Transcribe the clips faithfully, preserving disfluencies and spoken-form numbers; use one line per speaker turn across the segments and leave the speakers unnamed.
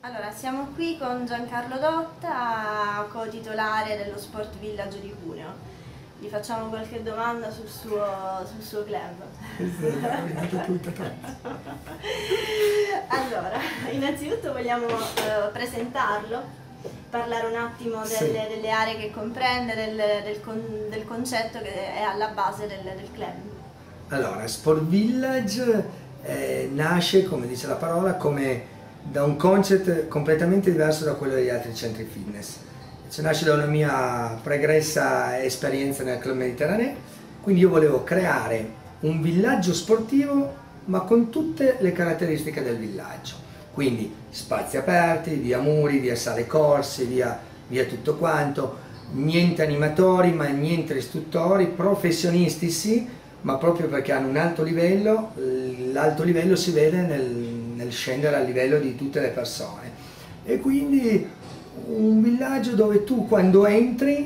Allora, siamo qui con Giancarlo Dotta, co-titolare dello Sport Village di Cuneo. Gli facciamo qualche domanda sul suo, sul suo club. Allora, innanzitutto vogliamo uh, presentarlo, parlare un attimo delle, sì. delle aree che comprende, del, del, con, del concetto che è alla base del, del club.
Allora, Sport Village eh, nasce, come dice la parola, come da un concept completamente diverso da quello degli altri centri fitness. Cioè, nasce da una mia pregressa esperienza nel club mediterraneo, quindi io volevo creare un villaggio sportivo ma con tutte le caratteristiche del villaggio, quindi spazi aperti, via muri, via sale corsi, via, via tutto quanto, niente animatori ma niente istruttori, professionisti sì, ma proprio perché hanno un alto livello, l'alto livello si vede nel, nel scendere al livello di tutte le persone. E quindi un villaggio dove tu quando entri,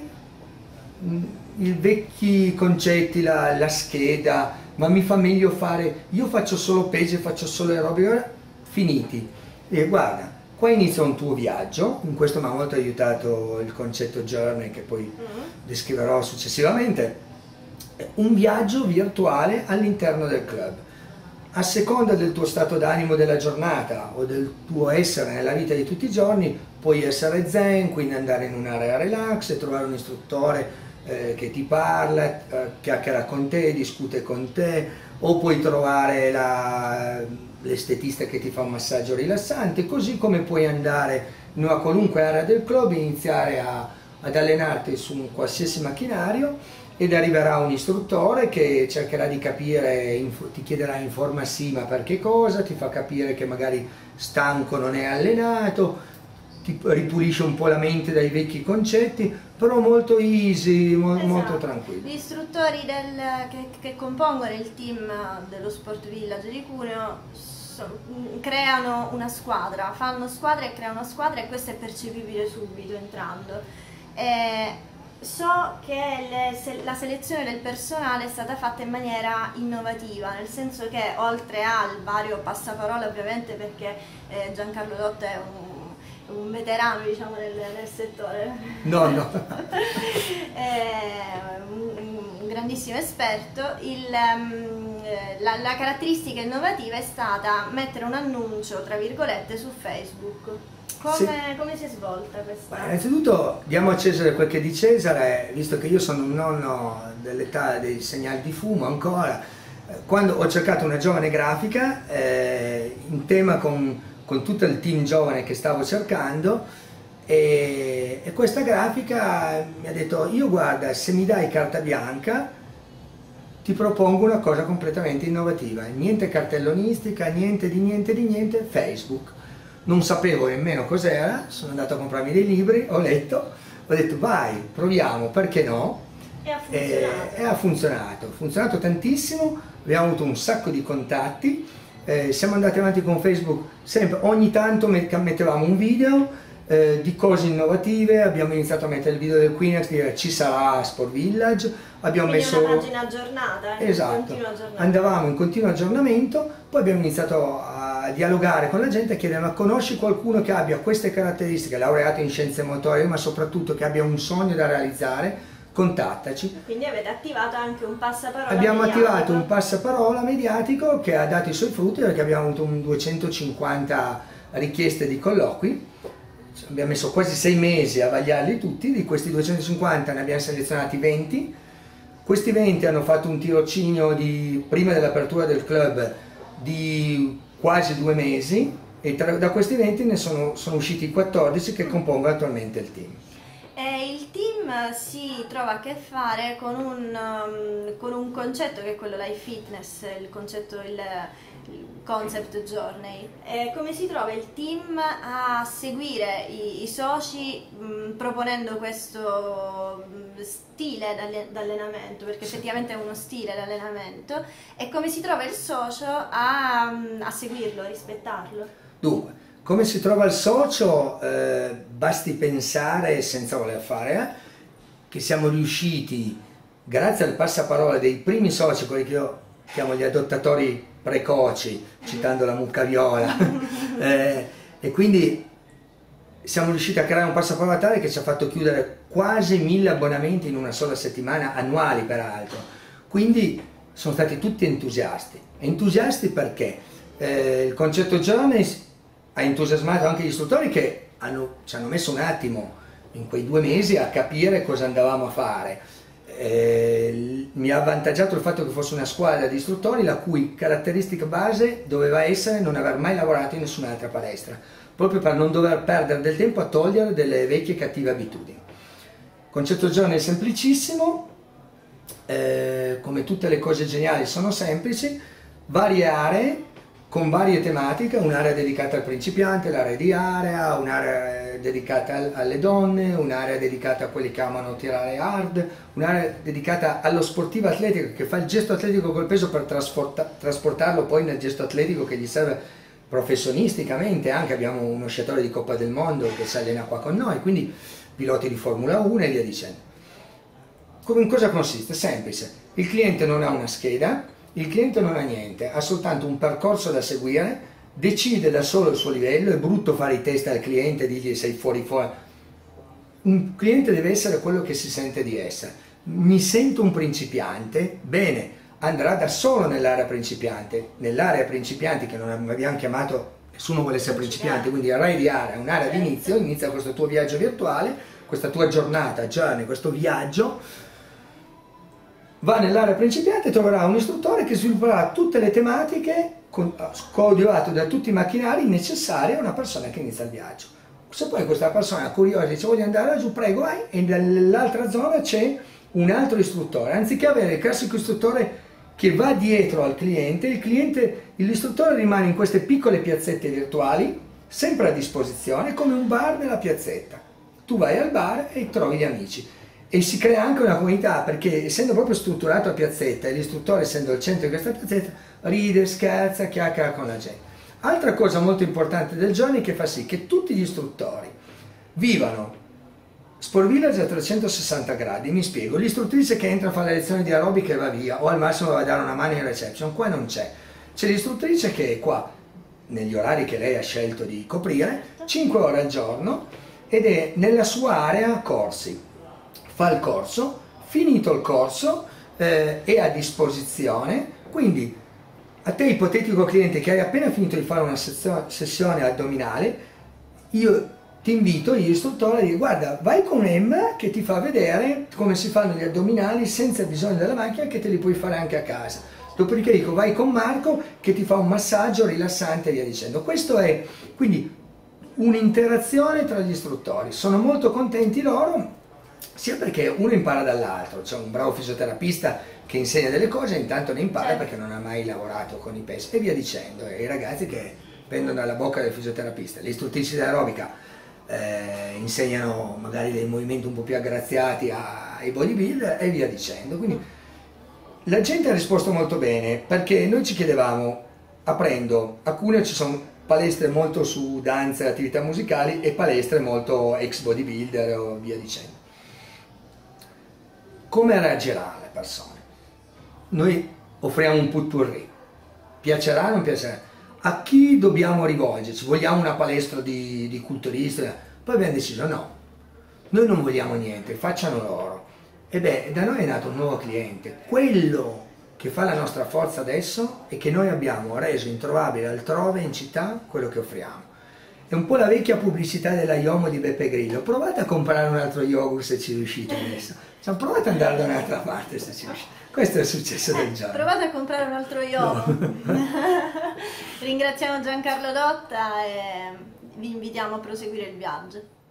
i vecchi concetti, la, la scheda, ma mi fa meglio fare, io faccio solo pesi, faccio solo aerobico, finiti. E guarda, qua inizia un tuo viaggio, in questo mi ha molto aiutato il concetto journey che poi descriverò successivamente. Un viaggio virtuale all'interno del club. A seconda del tuo stato d'animo della giornata o del tuo essere nella vita di tutti i giorni, puoi essere zen, quindi andare in un'area relax e trovare un istruttore eh, che ti parla, eh, chiacchiera con te, discute con te, o puoi trovare l'estetista che ti fa un massaggio rilassante, così come puoi andare in una qualunque area del club e iniziare a, ad allenarti su un qualsiasi macchinario, ed arriverà un istruttore che cercherà di capire, ti chiederà in forma sì ma perché cosa, ti fa capire che magari stanco non è allenato, ti ripulisce un po' la mente dai vecchi concetti, però molto easy, mo esatto. molto tranquillo.
Gli istruttori del, che, che compongono il team dello Sport Village di Cuneo so, creano una squadra, fanno squadra e creano una squadra, e questo è percepibile subito entrando. E, so che le, se, la selezione del personale è stata fatta in maniera innovativa, nel senso che oltre al vario passaparola, ovviamente perché eh, Giancarlo Dotta è un, un veterano, diciamo, nel, nel settore,
no, no.
è un, un grandissimo esperto, il, um, la, la caratteristica innovativa è stata mettere un annuncio, tra virgolette, su Facebook. Come, sì. come si è svolta questa?
Beh, innanzitutto diamo a Cesare quel che è di Cesare, visto che io sono un nonno dell'età dei segnali di fumo ancora. Quando ho cercato una giovane grafica, eh, in tema con, con tutto il team giovane che stavo cercando, e, e questa grafica mi ha detto: io guarda, se mi dai carta bianca ti propongo una cosa completamente innovativa, niente cartellonistica, niente di niente di niente, Facebook. Non sapevo nemmeno cos'era, sono andato a comprarmi dei libri, ho letto, ho detto vai, proviamo, perché no?
E ha funzionato.
E, e ha funzionato, ha funzionato tantissimo, abbiamo avuto un sacco di contatti, eh, siamo andati avanti con Facebook, sempre, ogni tanto mettevamo un video eh, di cose innovative, abbiamo iniziato a mettere il video del Queenex, dire ci sarà Sport Village, abbiamo
Quindi
messo...
una pagina aggiornata, eh?
Esatto,
in continuo aggiornamento.
Andavamo in continuo aggiornamento, poi abbiamo iniziato a a dialogare con la gente, a chiedere: ma conosci qualcuno che abbia queste caratteristiche, laureato in scienze motorie, ma soprattutto che abbia un sogno da realizzare, contattaci.
Quindi avete attivato anche un passaparola
Abbiamo
mediatico.
attivato un passaparola mediatico che ha dato i suoi frutti, perché abbiamo avuto un duecentocinquanta richieste di colloqui, abbiamo messo quasi sei mesi a vagliarli tutti, di questi duecentocinquanta ne abbiamo selezionati venti, questi venti hanno fatto un tirocinio di, prima dell'apertura del club, di quasi due mesi, e tra, da questi venti ne sono, sono usciti quattordici che compongono attualmente il team.
E il team si trova a che fare con un, um, con un concetto che è quello life fitness, il concetto, il, il concept journey. E come si trova il team a seguire i, i soci mh, proponendo questo mh, stile d'allenamento, perché sì. effettivamente è uno stile d'allenamento, e come si trova il socio a, a seguirlo, a rispettarlo?
Dunque, come si trova il socio? Eh, basti pensare, senza voler fare, eh, che siamo riusciti, grazie al passaparola dei primi soci, quelli che io chiamo gli adottatori precoci, citando la mucca viola, eh, e quindi siamo riusciti a creare un passaparola tale che ci ha fatto chiudere quasi mille abbonamenti in una sola settimana, annuali peraltro. Quindi sono stati tutti entusiasti. Entusiasti perché eh, il concetto Journeys ha entusiasmato anche gli istruttori che hanno, ci hanno messo un attimo in quei due mesi a capire cosa andavamo a fare. Eh, mi ha avvantaggiato il fatto che fosse una squadra di istruttori la cui caratteristica base doveva essere non aver mai lavorato in nessun'altra palestra, proprio per non dover perdere del tempo a togliere delle vecchie cattive abitudini. Concetto Journey è semplicissimo, eh, come tutte le cose geniali sono semplici, varie aree con varie tematiche, un'area dedicata al principiante, l'area di area, un'area dedicata alle donne, un'area dedicata a quelli che amano tirare hard, un'area dedicata allo sportivo atletico che fa il gesto atletico col peso per trasportarlo poi nel gesto atletico che gli serve professionisticamente. Anche abbiamo uno sciatore di Coppa del Mondo che si allena qua con noi, quindi piloti di Formula uno e via dicendo. In cosa consiste? Semplice, il cliente non ha una scheda, il cliente non ha niente, ha soltanto un percorso da seguire, decide da solo il suo livello. È brutto fare i test al cliente e dirgli sei fuori fuori. Un cliente deve essere quello che si sente di essere. Mi sento un principiante, bene, andrà da solo nell'area principiante, nell'area principianti che non abbiamo chiamato, nessuno vuole essere principiante, quindi array di area, un'area di inizio, inizia questo tuo viaggio virtuale, questa tua giornata, journey, questo viaggio. Va nell'area principiante e troverà un istruttore che svilupperà tutte le tematiche coadiuvato da tutti i macchinari necessari a una persona che inizia il viaggio. Se poi questa persona è curiosa e dice voglio andare laggiù, prego vai, e nell'altra zona c'è un altro istruttore. Anziché avere il classico istruttore che va dietro al cliente, il cliente, l'istruttore rimane in queste piccole piazzette virtuali, sempre a disposizione, come un bar nella piazzetta. Tu vai al bar e trovi gli amici. E si crea anche una comunità, perché essendo proprio strutturato a piazzetta e l'istruttore essendo al centro di questa piazzetta, ride, scherza, chiacchiera con la gente. Altra cosa molto importante del Journey che fa sì che tutti gli istruttori vivano Sport Village a trecentosessanta gradi. Mi spiego, l'istruttrice che entra a fare le lezioni di aerobica e va via, o al massimo va a dare una mano in reception, qua non c'è. C'è l'istruttrice che è qua, negli orari che lei ha scelto di coprire, cinque ore al giorno, ed è nella sua area corsi. Fa il corso, finito il corso eh, è a disposizione, quindi a te ipotetico cliente che hai appena finito di fare una sessione addominale, io ti invito, io istruttore, a dire guarda vai con Emma che ti fa vedere come si fanno gli addominali senza bisogno della macchina, che te li puoi fare anche a casa. Dopodiché dico vai con Marco che ti fa un massaggio rilassante e via dicendo. Questo è quindi un'interazione tra gli istruttori, sono molto contenti loro, sia perché uno impara dall'altro, c'è un bravo fisioterapista che insegna delle cose e intanto ne impara certo. Perché non ha mai lavorato con i pesi e via dicendo, e i ragazzi che prendono dalla bocca del fisioterapista, le istruttrici di aerobica eh, insegnano magari dei movimenti un po' più aggraziati ai bodybuilder e via dicendo. Quindi la gente ha risposto molto bene, perché noi ci chiedevamo, aprendo, a Cuneo ci sono palestre molto su danza e attività musicali e palestre molto ex bodybuilder o via dicendo. Come reagiranno le persone? Noi offriamo un potpourri, piacerà o non piacerà? A chi dobbiamo rivolgerci? Vogliamo una palestra di, di culturisti? Poi abbiamo deciso no, noi non vogliamo niente, facciano loro. E beh, da noi è nato un nuovo cliente, quello che fa la nostra forza adesso è che noi abbiamo reso introvabile altrove in città quello che offriamo. È un po' la vecchia pubblicità della Iomo di Beppe Grillo, provate a comprare un altro yogurt se ci riuscite adesso, cioè, provate ad andare da un'altra parte se ci riuscite. Questo è il successo del giorno.
Provate a comprare un altro yogurt. No. Ringraziamo Giancarlo Dotta e vi invitiamo a proseguire il viaggio.